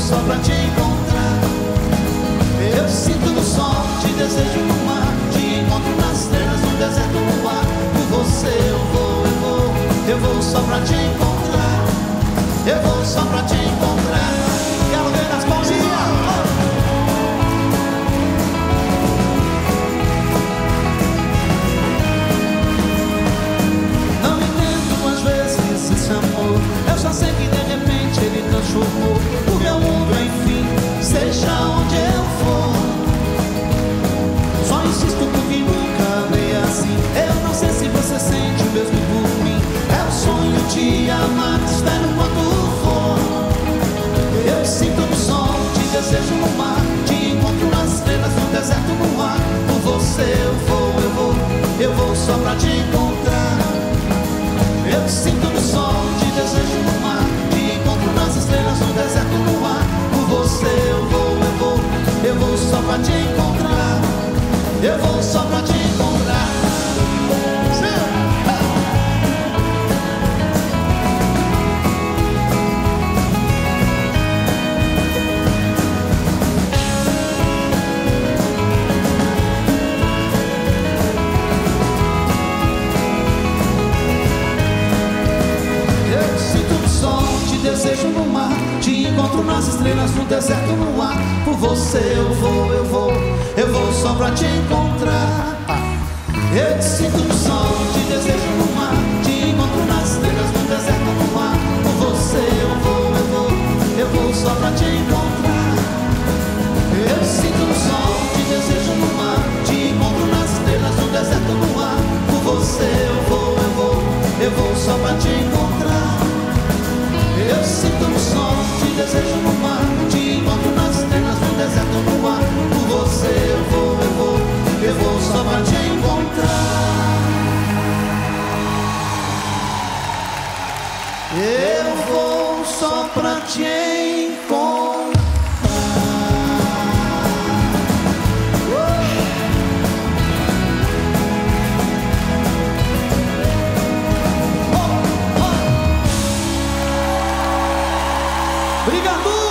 só pra te encontrar. Eu sinto no sol, te desejo no mar, te encontro nas estrelas, no deserto, no ar. Por você eu vou só pra te encontrar. Eu vou só pra te encontrar. Quero ver as mãozinhas. Não entendo às vezes esse amor. Eu só sei que de repente ele transformou o meu mundo, enfim, seja onde eu for. Só insisto porque nunca amei assim. Eu não sei se você sente o mesmo por mim. É o sonho de amar, te espero quando for. Eu sinto no sol, te desejo no mar, te encontro nas estrelas, no deserto, no ar. Por você eu vou só pra te encontrar. Eu sinto no sol, te desejo no mar, te encontro nas estrelas, no deserto, no ar. Por você eu vou só pra te encontrar. Eu vou só pra te encontrar. Eu sinto no sol, te desejo no mar, te encontro nas estrelas, no deserto, no ar. Por você eu vou só pra te encontrar. Eu te sinto no sol, te desejo no mar, te encontro nas estrelas, no deserto, no ar. Por você eu vou só pra te encontrar. Eu te sinto no sol, te desejo no mar, te encontro nas estrelas, no deserto, no ar. Por você eu vou só pra te encontrar. Eu te sinto no sol, te desejo no mar, te encontro nas estrelas, no deserto, no ar. Por você eu vou só pra te encontrar. Eu vou só pra te encontrar. Obrigado!